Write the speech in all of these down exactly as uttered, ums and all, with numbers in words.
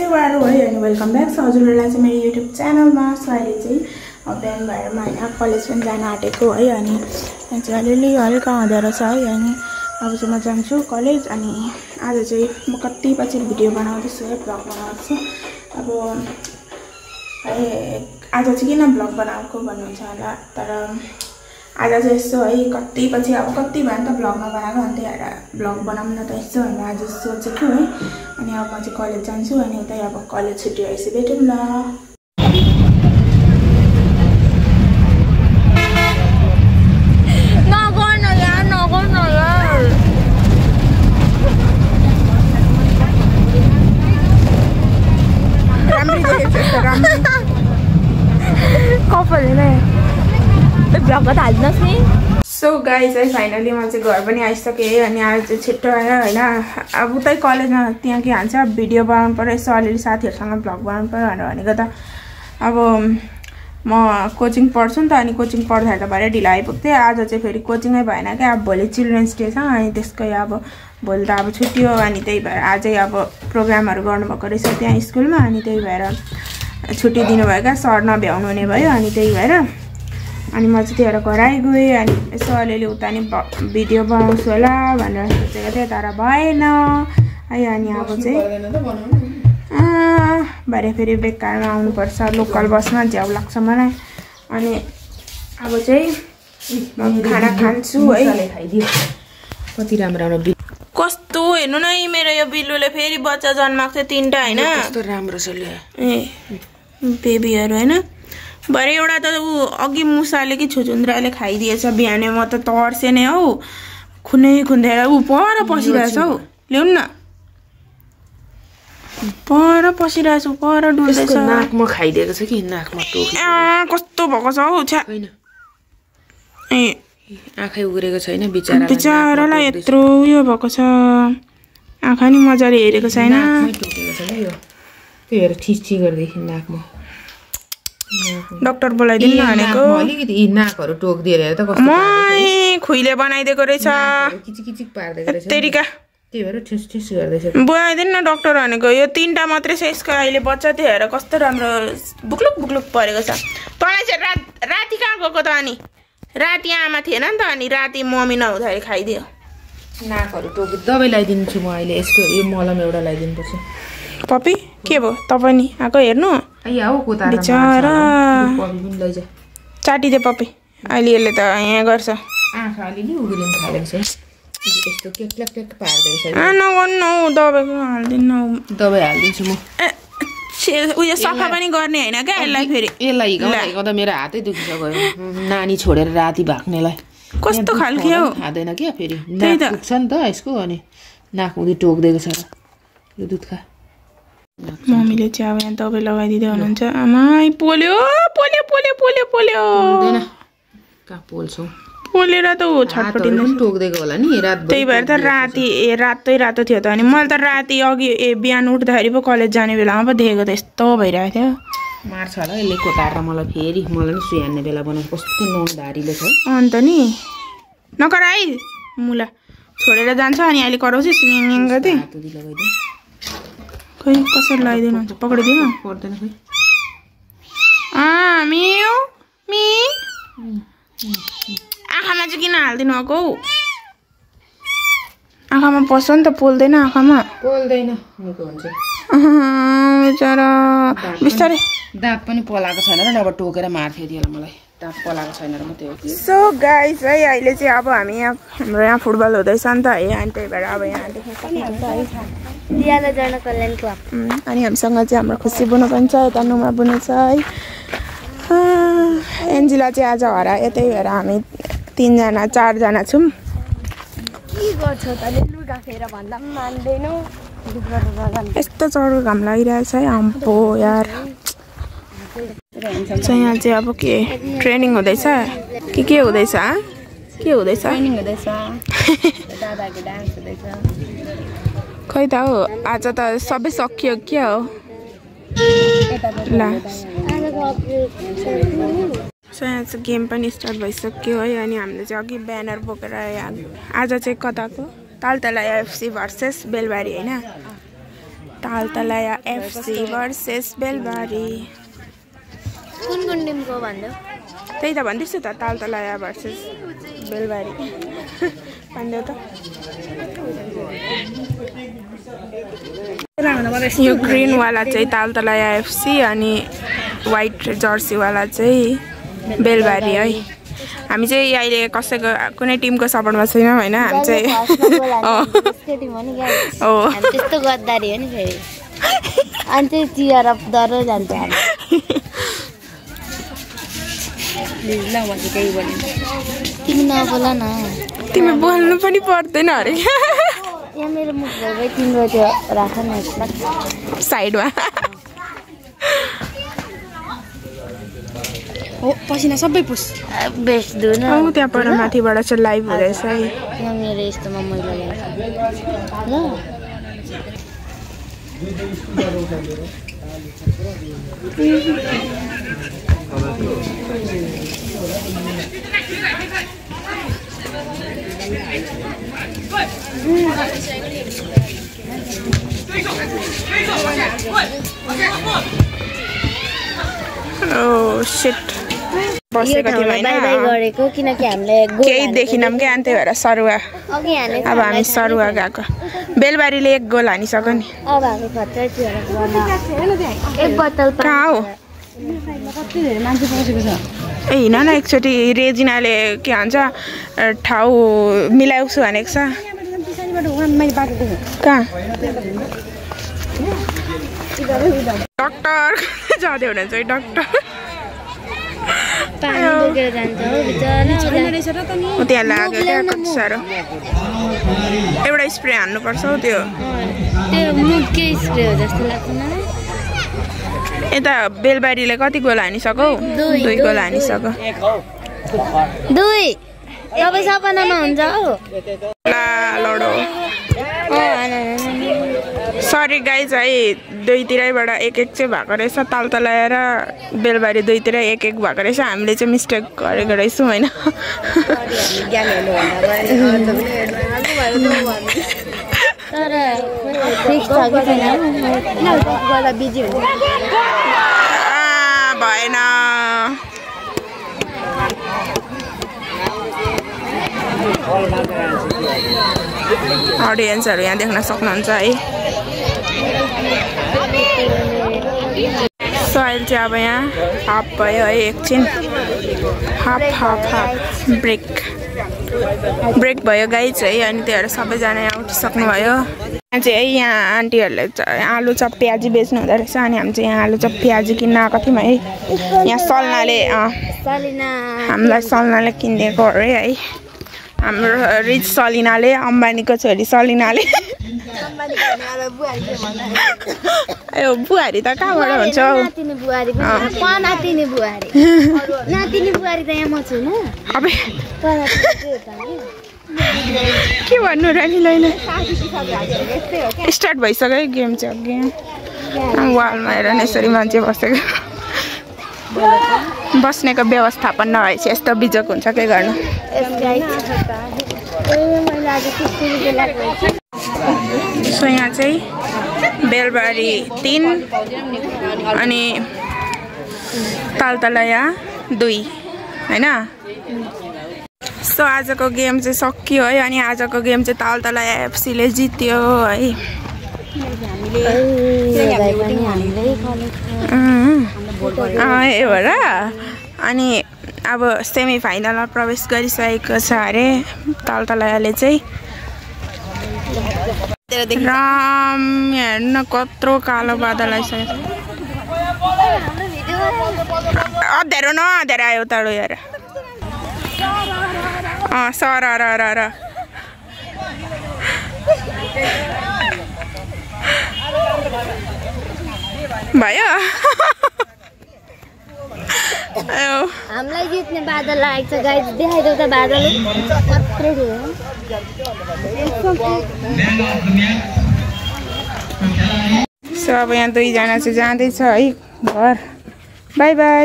हजुरहरु है अनि welcome back छ हजुरहरुलाई चाहिँ मेरो युट्युब च्यानलमा। सो अहिले चाहिँ बिहान भएर म हैन कलेज पनि जान आँटेको है अनि यहाँ चाहिँ अलिअलि हल्का हुँदै रहेछ है अनि अब चाहिँ म जान्छु कलेज। अनि आज चाहिँ म कति पछि भिडियो बनाउँदैछु है, भ्लग बनाउँछु। अब आज चाहिँ किन भ्लग बनाएको भन्नुहुन्छ होला, तर आज चाहिँ यसो है कति पछि अब कति भयो नि त भ्लग नबनाएको, अनि त्यही भएर भ्लग बनाउँ न त यसो भनेर आज सोचेको है। अनि अब म चाहिँ कलेज जान्छु अनि उतै अब कलेज छुट्टी भएपछि भेटौँ न। सो गाइज है फाइनली म चाहिँ घर पनि आइसकेँ है अनि आज चाहिँ छिट्टो आयो होइन। अब उतै कलेजमा त्यहाँ के हान्छ भिडियो बनाउनु पर्यो, यसो अलिअलि साथीहरूसँग भ्लग बनाउनु पर्यो भनेर भनेको त अब म कोचिङ पढ्छु नि त। अनि कोचिङ पढ्दाखेरि त भरे ढिलो आइपुग्थेँ। आज चाहिँ फेरि कोचिङै भएन क्या, अब भोलि चिल्ड्रेन्स डे छ अनि त्यसकै अब भोलि त अब छुट्टी हो। अनि त्यही भएर आजै अब प्रोग्रामहरू गर्नुभएको रहेछ त्यहाँ स्कुलमा, अनि त्यही भएर छुट्टी दिनुभयो क्या, सर नभ्याउनु हुने भयो। अनि त्यही भएर अनि म चाहिँ त्यही भएर घर आइगएँ अनि यसो अलिअलि उता नि भिडियो बनाउँछु होला भनेर सोचेको थिएँ, तर भएन है। अनि अब चाहिँ भरे फेरि बेकारमा आउनुपर्छ, लोकल बसमा झ्याउ लाग्छ मलाई। अनि अब चाहिँ खाना खान्छु है। कति राम्रो राम्रो कस्तो हेर्नु न मेरो यो बिल्लुले फेरि बच्चा जन्माएको थियो तीनटा होइन, कस्तो राम्रो छ ए बेबीहरू होइन। भरे एउटा त ऊ अघि मुसाले कि छुचुन्द्राले खाइदिएछ बिहानै, म त तर्सेँ नै हौ, खुनै खुन्देर ऊ पर पसिरहेछ हौ। ल्याउनु न, पर पसिरहेछ, पर डुल्दैछ। नाकमा खाइदिएको छ कि नाकमा टोक कस्तो भएको छ हौ छ्या। ए आँखै उग्रेको छैन बिचारा, बिचारालाई यत्रो उयो भएको छ, आँखा नि मजाले हेरेको छैन। त्यही भएर ठिसी गर्दैछ नाकमा। डाक्टर बोलाइदिनु न भनेको, अलिकति नाकहरू टोक्दिएर त कस्तो मै खुइले बनाइदिएको रहेछ, किचिकिचिक पार्दिएको रहेछ तेरिका। त्यही भएर ठिस ठिस गर्दैछ। बोलाइदिनु न डाक्टर भनेको, यो तीनटा मात्रै छ यसको अहिले बच्चा, त्यही भएर कस्तो राम्रो बुक्लुक बुक्लुक परेको छ। तँलाई चाहिँ रात राति कहाँ गएको त? अनि राति आमा थिएन नि त, अनि राति मम्मी नहुँदाखेरि खाइदियो। नाकहरू टोकी दबाई लगाइदिन्छु म अहिले, यसको यो मलम एउटा लगाइदिनु पर्छ। पपी के भयो तपाईँ नि आएको हेर्नु? बिचारा चाटिदे पपी, अहिले यसले त यहाँ गर्छ। आँखा अलिअलि उग्रिनु थालेको छ, यस्तो केक केक केक पार्दैछ। नगर्नु हौ, दबाई हालिदिनु, दबाई हालिदिन्छु म। उयो सफा पनि गर्ने होइन क्या यसलाई, फेरि यसलाई हिँगाउँदा त मेरो हातै दुखिसक्यो, नानी छोडेर राति भाग्नेलाई। कस्तो खालके हौ, खाँदैन क्या, फेरि नाक दुख्छ नि त यसको, अनि नाक उदी टोक्दिएको छ र यो दुध खा। मम्मीले चाहिँ अब यहाँ दबाई लगाइदिँदै हुनुहुन्छ। आमा पोल्यो पोल्यो पोल्यो पोल्यो पोल्यो कहाँ पोल्छौ, पोलेर त ऊ छटपटिँदैन, टोक्दिएको होला नि रात। त्यही भएर त राति ए रातै रातो थियो त। अनि मैले त राति अघि ए बिहान उठ्दाखेरि पो कलेज जाने बेलामा पो देखेको त यस्तो भइरहेको थियो। मार्छ होला यसले कोताएर मलाई, फेरि मलाई नि सुई हान्ने बेला बनाउँछ, कस्तो नौधारीले छ। अन्त नि नकर है मुला छोडेर जान्छ अनि अहिले कराउँछु सिङ गर्दै। खै कसरी लगाइदिनु हुन्छ, पक्रिदिनु पर्दैन खै। अँ मिउ मि आँखामा चाहिँ किन हालिदिनु भएको हौ? आँखामा पस्छ नि त, पोल्दैन आँखामा, पोल्दैन हुन्छ बिचरा बिस्तारै। दाँत पनि पलाएको छैन र अब टोकेर मार्थ्यो त्यसलाई, मलाई दाँत पलाएको छैन र म त्यो। सो गाइस है अहिले चाहिँ अब हामी यहाँ हाम्रो यहाँ फुटबल हुँदैछ नि त है, अनि त्यही भएर अब यहाँ देख्न सक्नुहुन्छ है दियाला जन कल्याण क्लब। अनि हामीसँग चाहिँ हाम्रो खुसी बुनु पनि छ, यता नुमा बुनु छ है। एन्जिला चाहिँ आज हरायो, त्यही भएर हामी तिनजना चारजना छौँ। के गर्छौ त, लुगा फेर भन्दा पनि मान्दैनौ, यस्तो चढो घाम लागिरहेछ है आम्पो यार। यहाँ चाहिँ अब के ट्रेनिङ हुँदैछ कि के हुँदैछ? के हुँदैछ? ट्रेनिङ हुँदैछ, दादाको डान्स हुँदैछ। खै त हो आज त सबै सकियो क्या हो ला। सो यहाँ चाहिँ गेम पनि स्टार्ट भइसक्यो है। अनि हामीले चाहिँ अघि ब्यानर बोकेर यहाँ आज चाहिँ कताको तालतला एफसी भर्सेस बेलबारी होइन। Taltalaya FC versus Belbari. कुन कुन टिमको भन्दै त्यही त भन्दैछु त तालतलाया भर्सेस बेलबारी भन्दै त। यो ग्रीन वाला चाहिँ तालतलाया एफसी अनि व्हाइट जर्सी वाला चाहिँ बेलबारी है। हामी चाहिँ अहिले कसैको कुनै टिमको सपोर्टमा छैनौँ होइन। हामी चाहिँ त्यस्तो गद्दारी हो नि फेरि अनि चाहिँ चियर अफ डर जान्छ हामी। तिमी नबोला न, तिमी बोल्नु पनि पर्दैन अरे। यहाँ मेरो मुख भएकै तिम्रो त्यो राख न साइडमा। हो पसिना सबै पुस बेस्ट दुन औ त्यहाँ पर माथिबाट चाहिँ लाइभ हुँदैछ है। यहाँ मेरो यस्तोमा मैला लाग्छ ल। Oh shit. बसेको थियौँ हैन। बाइ बाइ गरेको किनकि हामीले केही देखिनौँ के अनि त्यही भएर सरुवा अघि हाने। अब हामी सरुवा गएको। बेलबारीले एक गोल हानिसक्यो नि। अब हामी खतरा थियो एक बोतल कहाँ हो? कति धेरै मान्छे बसेको छ। ए हिँड न एकचोटि रेजिनाले के भन्छ ठाउँ मिलाउँछु भनेको छ। कहाँ डक्टर जाँदै हुनुहुन्छ है डक्टर। पानी बोकेर जान्छ हो बिचारा। त्यहाँ लाग्यो क्या कति साह्रो। एउटा स्प्रे हान्नुपर्छ हौ त्यो। त्यो मुखकै स्प्रे हो जस्तो लाग्छ मलाई। यता बेलबारीले कति गोल हानिसक्यो? दुई गोल हानिसक्यो। दुई तपाईँ सपनामा हुन्छ हौ। ला लडो सरी गाइज है। दुईतिरैबाट एक एक चाहिँ भएको रहेछ। तालतलाया र बेलबारी दुईतिर एक एक भएको रहेछ। हामीले चाहिँ मिस्टेक गरेको रहेछौँ होइन। तर फिक्स छ कि छैन बिजी हुन्छ भएन। अडियन्सहरू यहाँ देख्न सक्नुहुन्छ है। सोइल चाहिँ अब यहाँ हाफ भयो है एकछिन। Half half half break break भयो गाइज है। अनि त्योहरू सबैजना यहाँ उठिसक्नुभयो। यहाँ चाहिँ है यहाँ आन्टीहरूले आलु चप प्याजी बेच्नु हुँदो रहेछ। अनि हामी चाहिँ यहाँ आलु चप प्याजी किन्न आएको थियौँ है। यहाँ सल्नाले हामीलाई सल्नाले किनिदिएको अरे है। हाम्रो रिच सलिनाले अम्बानीको छोरी सलिनाले। ए बुहारी त कहाँबाट हुन्छ हौ? नातिनी बुहारी नातिनी बुहारी नातिनी बुहारी त यहाँ म छु न। अब के भन्नु र नि लैले स्टार्ट भइसक्यो गेम चाहिँ अघि। वालमा हेर न यसरी मान्छे बसेको। बस्नेको व्यवस्थापन नभएपछि यस्तो बिजोक हुन्छ के गर्नु। सो यहाँ चाहिँ बेलबारी तीन अनि तालतलाया दुई होइन। सो आजको गेम चाहिँ सकियो है। अनि आजको गेम चाहिँ तालतलाया एफसीले जित्यो है। ए भएर अनि अब सेमी फाइनलमा प्रवेश गरिसकेको छ अरे तालतलायाले चाहिँ। राम हेर्न कत्रो कालो बादल आइसक्यो। अँध्यारो न अँध्यारो आयो उताडो हेर। अँ सर र र र भयो। हामीलाई जित्ने बादल लागेको छ गाइस। देखाइदेऊ त बादल कत्रो ठुलो। सो अब यहाँ दुईजना चाहिँ जाँदैछ है घर। Bye bye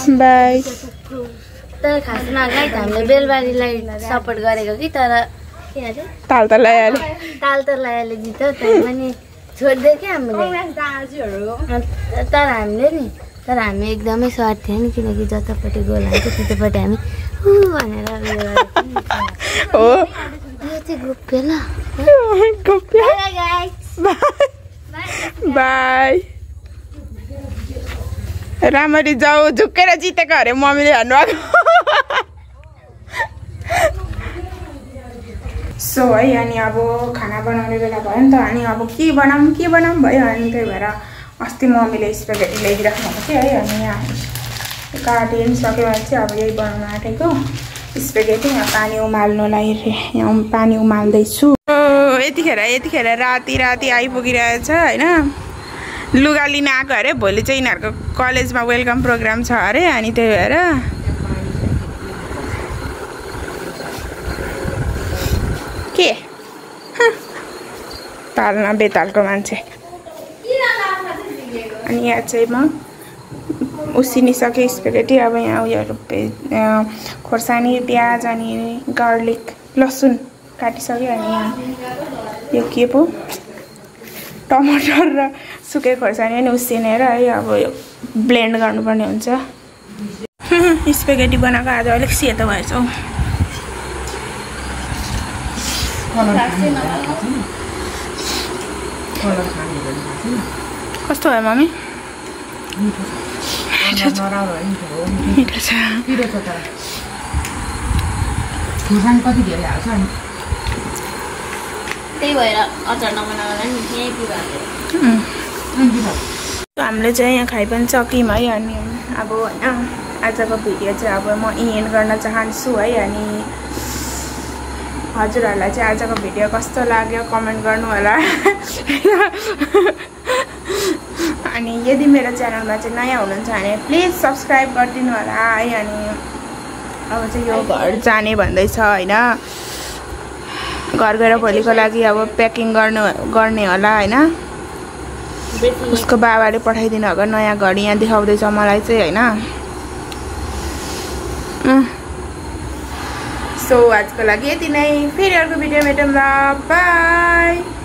bye. तर खासमा गाइस हामीले बेलबारीलाई सपोर्ट गरेको कि तर के अरे ताल त लैहाले ताल त लैहाले जित्यो तर पनि छोड्दियो क्या हामीले तर हामीले नि तर हामी एकदमै स्वार्थ थियो नि किनकि जतापट्टि गोल हाल्छ त्यतापट्टि हामी ऊ भनेर हो यो चाहिँ गोप्य ल गोप्य बाई राम्ररी जाऊ झुक्केर जितेको अरे मम्मीले भन्नुभएको सो है अनि अब खाना बनाउने बेला भयो नि त अनि अब के बनाऊँ के बनाऊँ भयो अनि त्यही भएर अस्ति मम्मीले स्पेगेटी ल्याइदिइराख्नु भएको थियो है अनि यहाँ काटि पनि सक्यो भने चाहिँ अब यही बनाउन आँटेको स्पेगेटी यहाँ पानी उमाल्नुलाई यहाँ पानी उमाल्दैछु यतिखेर यतिखेर राति राति आइपुगिरहेछ होइन लुगा लिन आएको अरे भोलि चाहिँ यिनीहरूको कलेजमा वेलकम प्रोग्राम छ अरे अनि त्यही भएर के तालमा बेतालको मान्छे अनि यहाँ चाहिँ म उसिनिसकेँ स्पेगेटी अब यहाँ उयोहरू खोर्सानी प्याज अनि गार्लिक लसुन काटिसक्यो अनि यहाँ यो के पो टमाटर र सुके खोर्सानी पनि उसिनेर है अब यो ब्लेन्ड गर्नुपर्ने हुन्छ स्पेगेटी बनाएको आज अलिक सेतो भएछ हौ कस्तो भयो मम्मी मिठो छ कति धेरै हाल्छ अनि त्यही भएर अचार नबनाउँदा नि यही कुरा हामीले चाहिँ यहाँ खाइ पनि सक्यौँ है अनि अब होइन आजको भिडियो चाहिँ अब म एन्ड गर्न चाहन्छु है अनि हजुरहरूलाई चाहिँ आजको भिडियो कस्तो लाग्यो कमेन्ट गर्नु होला अनि यदि मेरो च्यानलमा चाहिँ नयाँ हुनुहुन्छ भने प्लिज सब्सक्राइब गरिदिनु होला है अनि अब चाहिँ यो घर जाने भन्दैछ होइन घर गएर भोलिको लागि अब प्याकिङ गर्नु गर्ने होला होइन उसको बाबाले पठाइदिनु भएको नयाँ घडी यहाँ देखाउँदैछ मलाई चाहिँ होइन सो आजको लागि यति नै फेरि अर्को भिडियो भेटौँ ल बाई।